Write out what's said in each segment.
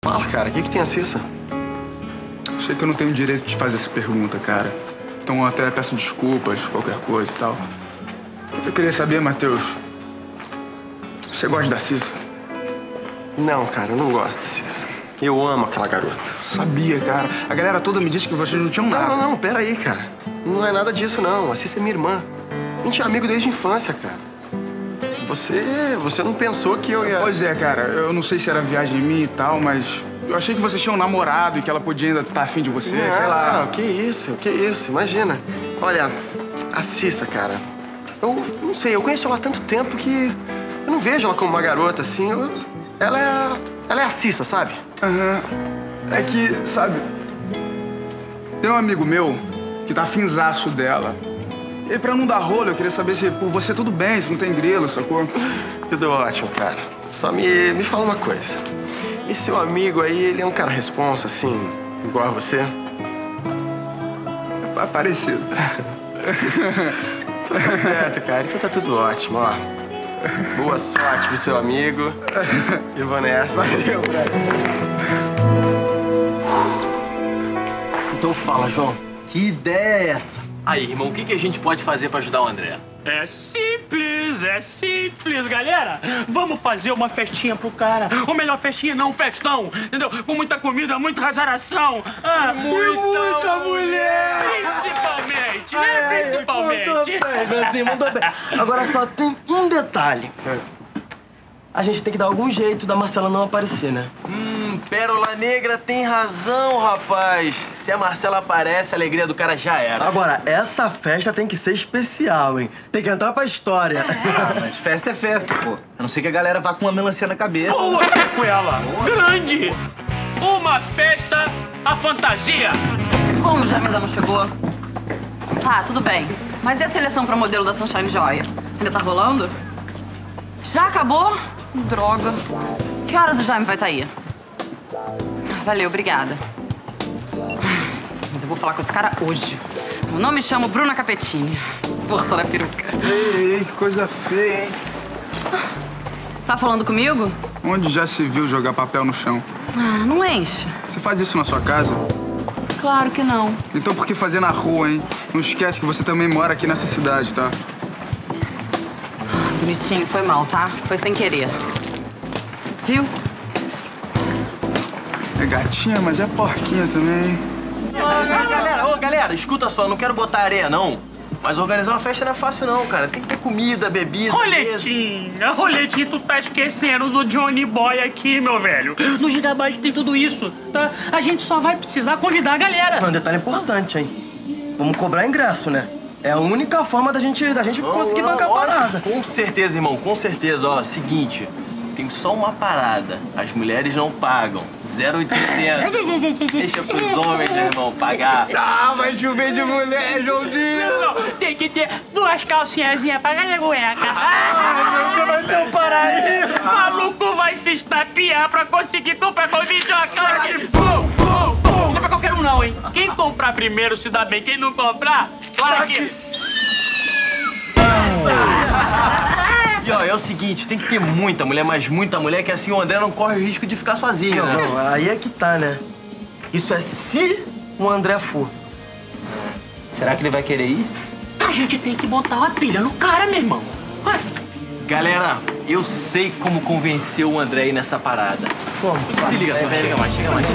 Fala, cara, o que tem a Cissa? Sei que eu não tenho direito de fazer essa pergunta, cara. Então eu até peço desculpas, qualquer coisa e tal. Eu queria saber, Matheus, você gosta da Cissa? Não, cara, eu não gosto da Cissa. Eu amo aquela garota. Sabia, cara. A galera toda me disse que vocês não tinham nada. Não, pera aí, cara. Não é nada disso, não. A Cissa é minha irmã. A gente é amigo desde a infância, cara. Você não pensou que eu ia... Pois é, cara. Eu não sei se era viagem minha e tal, mas eu achei que vocês tinham um namorado e que ela podia ainda estar afim de você, sei lá. Que isso. Imagina. Olha, a Cissa, cara, eu não sei, eu conheço ela há tanto tempo que eu não vejo ela como uma garota, assim. Ela é a Cissa, sabe? Aham. É que, sabe, tem um amigo meu que tá afinzaço dela. E pra não dar rolo, eu queria saber se por você tudo bem, se não tem grilo, sacou? Tudo ótimo, cara. Só me fala uma coisa. Esse seu amigo aí, ele é um cara responsa, assim, igual a você? É parecido. Tá certo, cara. Então tá tudo ótimo, ó. Boa sorte pro seu amigo. E vou nessa. Valeu, Então fala, João. Que ideia é essa? Aí, irmão, o que a gente pode fazer pra ajudar o André? É simples, galera. Vamos fazer uma festinha pro cara. Ou melhor, festinha não, festão. Entendeu? Com muita comida, muita razaração. Muita mulher. Principalmente, né? Principalmente. Mandou bem. Agora só tem um detalhe. A gente tem que dar algum jeito da Marcela não aparecer, né? Pérola Negra tem razão, rapaz. Se a Marcela aparece, a alegria do cara já era. Agora, essa festa tem que ser especial, hein? Tem que entrar pra história. Mas festa é festa, pô. A não ser que a galera vá com uma melancia na cabeça. Boa sequela. Grande. Uma festa, a fantasia. Como já ainda não chegou? Tá, tudo bem. Mas e a seleção pra modelo da Sunshine Joia? Ainda tá rolando? Já acabou? Droga. Que horas o Jaime vai estar aí? Valeu, obrigada. Mas eu vou falar com esse cara hoje. Eu não me chamo Bruna Capetini. Força na peruca. Ei, que coisa feia, hein? Tá falando comigo? Onde já se viu jogar papel no chão? Ah, não enche. Você faz isso na sua casa? Claro que não. Então por que fazer na rua, hein? Não esquece que você também mora aqui nessa cidade, tá? Bonitinho, foi mal, tá? Foi sem querer. Viu? É gatinha, mas é porquinha também, hein? Galera, escuta só, não quero botar areia, não. Mas organizar uma festa não é fácil, não, cara. Tem que ter comida, bebida, Roletinha, tu tá esquecendo do Johnny Boy aqui, meu velho. No Gigabyte tem tudo isso, tá? A gente só vai precisar convidar a galera. Um detalhe importante, hein? Vamos cobrar ingresso, né? É a única forma da gente conseguir bancar a parada. Com certeza, irmão, com certeza. Ó, seguinte, tem só uma parada. As mulheres não pagam. 0,800. Deixa pros homens, irmão, pagar. Ah, vai chover de mulher, Joãozinho! Não, tem que ter 2 calcinhazinhas pra cada cueca. Vai ser um paraíso! O maluco vai se estapear pra conseguir comprar com videoclipe. Não é pra qualquer um não, hein? Quem comprar primeiro se dá bem. Quem não comprar, olha aqui. E ó, é o seguinte, tem que ter muita mulher, mas muita mulher, que assim o André não corre o risco de ficar sozinho, né? Não, aí é que tá, né? Isso é se o André for. Será que ele vai querer ir? A gente tem que botar uma pilha no cara, meu irmão. Galera, eu sei como convencer o André aí nessa parada. Como? Se liga só, chega mais.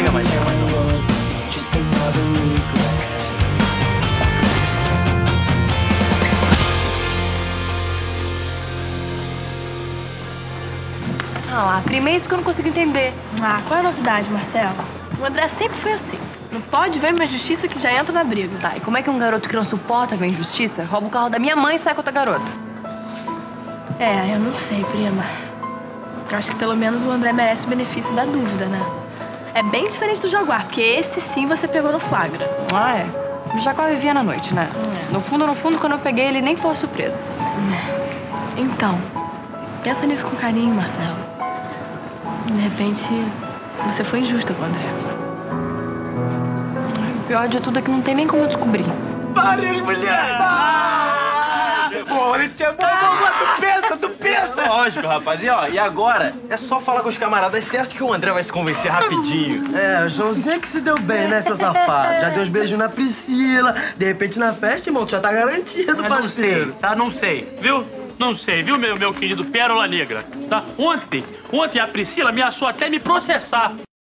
Ah lá, primeiro isso que eu não consigo entender. Ah, qual é a novidade, Marcela? O André sempre foi assim. Não pode ver uma injustiça que já entra na briga. Tá, e como é que um garoto que não suporta ver injustiça rouba o carro da minha mãe e sai com outra garota? É, eu não sei, prima. Eu acho que pelo menos o André merece o benefício da dúvida, né? É bem diferente do Jaguar, porque esse sim você pegou no flagra. Ah, é? O Jaguar vivia na noite, né? No fundo, quando eu peguei, ele nem foi surpresa. Então, pensa nisso com carinho, Marcelo. De repente, você foi injusta com o André. O pior de tudo é que não tem nem como eu descobrir. Várias mulheres! Porra, ele tinha bom, quanto pensa, cara do peso. Lógico, rapaz. E agora é só falar com os camaradas certo que o André vai se convencer rapidinho. É, o Joãozinho é que se deu bem, né, seu safado? Já deu uns beijos na Priscila. De repente na festa, irmão, tu já tá garantido, Mas parceiro. não sei, tá? Não sei, viu? Não sei, viu, meu querido Pérola Negra? Tá? Ontem a Priscila ameaçou até me processar.